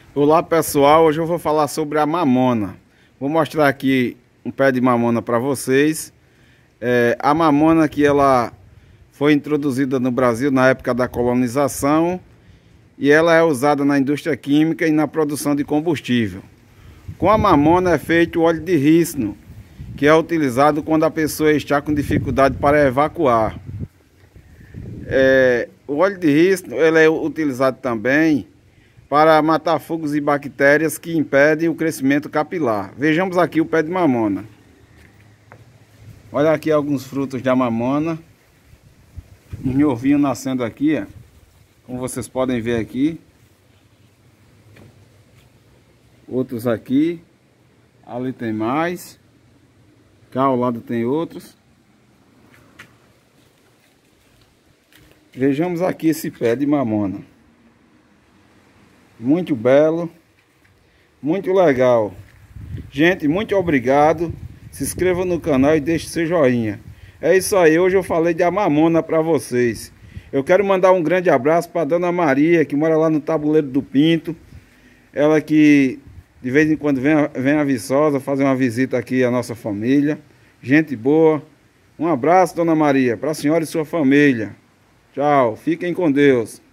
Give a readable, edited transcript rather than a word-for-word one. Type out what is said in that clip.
Olá pessoal, hoje eu vou falar sobre a mamona. Vou mostrar aqui um pé de mamona para vocês. A mamona que ela foi introduzida no Brasil na época da colonização e ela é usada na indústria química e na produção de combustível. Com a mamona é feito o óleo de rícino, que é utilizado quando a pessoa está com dificuldade para evacuar. O óleo de rícino ele é utilizado também para matar fungos e bactérias que impedem o crescimento capilar. Vejamos aqui o pé de mamona. Olha aqui alguns frutos da mamona. Um ovinho nascendo aqui, ó. Como vocês podem ver aqui. Outros aqui. Ali tem mais. Cá ao lado tem outros. Vejamos aqui esse pé de mamona. Muito belo, muito legal. Gente, muito obrigado. Se inscreva no canal e deixe seu joinha. É isso aí, hoje eu falei de mamona para vocês. Eu quero mandar um grande abraço para Dona Maria, que mora lá no Tabuleiro do Pinto. Ela que de vez em quando vem a Viçosa fazer uma visita aqui à nossa família. Gente boa. Um abraço, Dona Maria, para a senhora e sua família. Tchau, fiquem com Deus.